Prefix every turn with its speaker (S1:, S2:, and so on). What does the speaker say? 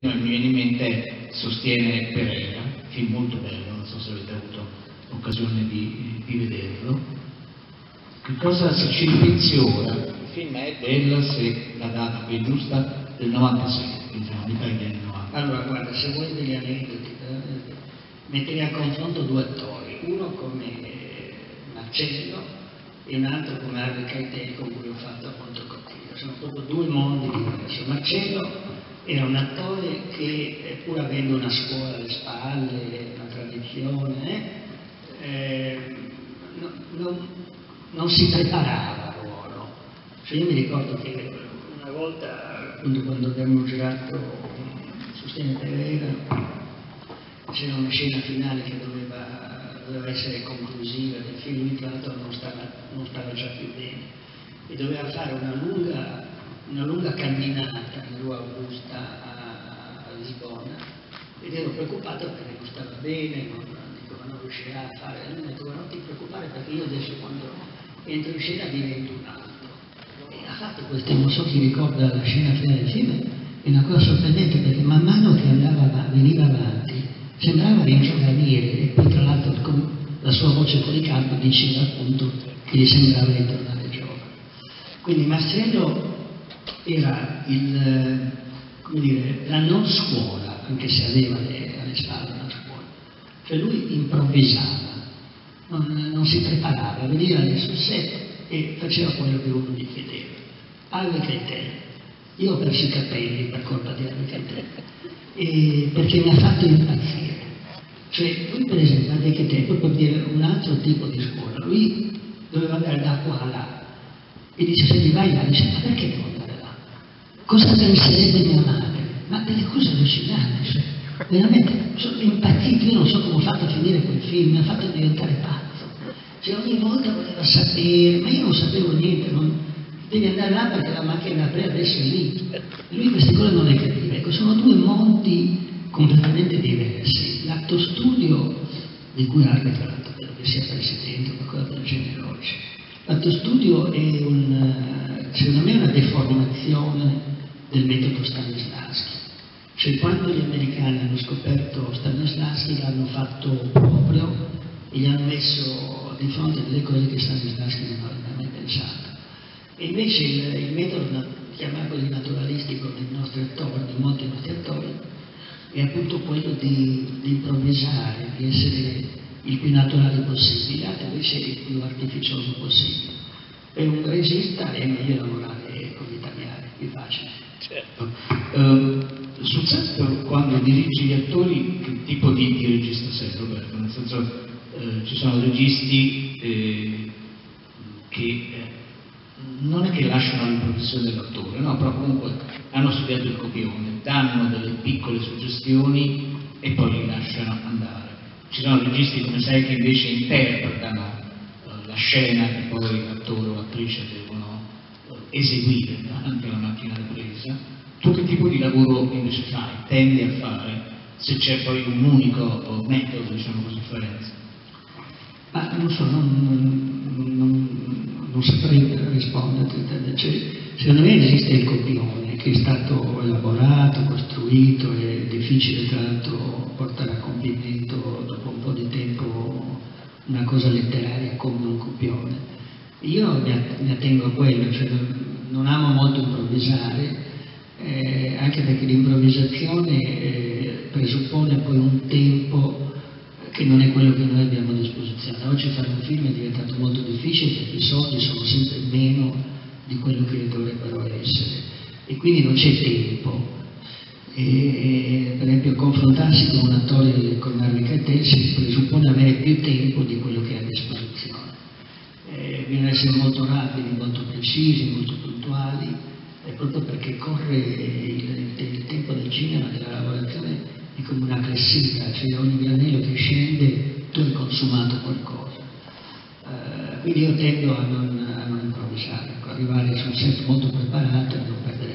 S1: Mi viene in mente Sostiene Pereira, film molto bello, non so se avete avuto occasione di vederlo. Che cosa, se ci ripensi ora, il film è del, se la data qui è giusta, del 96, diciamo, metà degli anni 90.
S2: Allora, guarda, se vuoi degli aneddoti, metterei a confronto due attori, uno come Marcello e un altro come Harvey Keitel, con cui ho fatto appunto Cottiglio. Sono proprio due mondi diversi. Marcello era un attore che, pur avendo una scuola alle spalle, una tradizione, non si preparava al ruolo. Cioè io mi ricordo che una volta, appunto, quando abbiamo girato Sostiene Pereira, c'era una scena finale che doveva essere conclusiva del film, lui tra l'altro non stava già più bene e doveva fare una lunga camminata in Rua Augusta a Lisbona, ed ero preoccupato perché non stava bene, non riuscirà a fare. E lui mi ha detto: non ti preoccupare, perché io adesso quando entro in scena divento un altro. E ha fatto questo, non so chi ricorda la scena finale del film, è una cosa sorprendente, perché man mano che veniva avanti sembrava ringiovanire, e poi tra l'altro con la sua voce fuori campo diceva appunto che gli sembrava di tornare giovane. Quindi Marcello era la non scuola, anche se aveva alle spalle una scuola. Cioè lui improvvisava, non si preparava, veniva sul set e faceva quello che uno gli chiedeva. Harvey Keitel, io ho perso i capelli per colpa di Harvey Keitel, perché mi ha fatto impazzire. Cioè lui, per esempio, Harvey Keitel, proprio per dire un altro tipo di scuola, lui doveva andare da qua a là e dice: se gli vai là, dice: ma perché devo andare là? Cosa penserebbe mia madre? Ma delle cose allucinanti, cioè, veramente sono impazzito. Io non so come ho fatto a finire quel film, mi ha fatto diventare pazzo. Cioè ogni volta voleva sapere, ma io non sapevo niente, devi andare là perché la macchina da adesso è lì. Lui queste cose non le capiva. Ecco, sono due mondi completamente diversi. L'atto studio, di cui Harvey tra l'altro credo che sia presidente o qualcosa del genere oggi, l'atto studio è secondo me una deformazione del metodo Stanislavski. Cioè quando gli americani hanno scoperto Stanislavski l'hanno fatto proprio e gli hanno messo di fronte a delle cose che Stanislavski non aveva mai pensato. E invece il metodo, chiamiamolo naturalistico, dei nostri attori, di molti nostri attori, è appunto quello di improvvisare, di essere il più naturale possibile, l'altro invece il più artificioso possibile. Per un regista è meglio lavorare con gli italiani, è più facile.
S1: Certo. Sul set, quando dirigi gli attori, che tipo di regista sei, Roberto? Nel senso, ci sono registi che non è che lasciano l'improvvisazione dell'attore, no, però comunque hanno studiato il copione, danno delle piccole suggestioni e poi li lasciano andare. Ci sono registi come sei che invece interpretano la scena che poi l'attore o l'attrice devono eseguire davanti alla macchina da presa. Tu che tipo di lavoro invece fai, tendi a fare, se c'è poi un unico metodo, diciamo così, Ferenzi?
S2: Ma non so, non saprei rispondere. Cioè, secondo me esiste il copione che è stato elaborato, costruito, è difficile tra l'altro portare a compimento dopo un po' di tempo una cosa letteraria come un copione. Io mi attengo a quello, cioè non amo molto improvvisare, anche perché l'improvvisazione presuppone poi un tempo che non è quello che noi abbiamo a disposizione. Oggi fare un film è diventato molto difficile perché i soldi sono sempre meno di quello che dovrebbero essere e quindi non c'è tempo. Per esempio confrontarsi con un attore come Harvey Keitel si presuppone avere più tempo di quello che ha a disposizione. Bisogna essere molto rapidi, molto precisi, molto puntuali, proprio perché corre il tempo del cinema, della lavorazione, è come una clessidra, cioè ogni granello che scende tu hai consumato qualcosa. Quindi io tendo a non improvvisare, arrivare sul set molto preparato e non perdere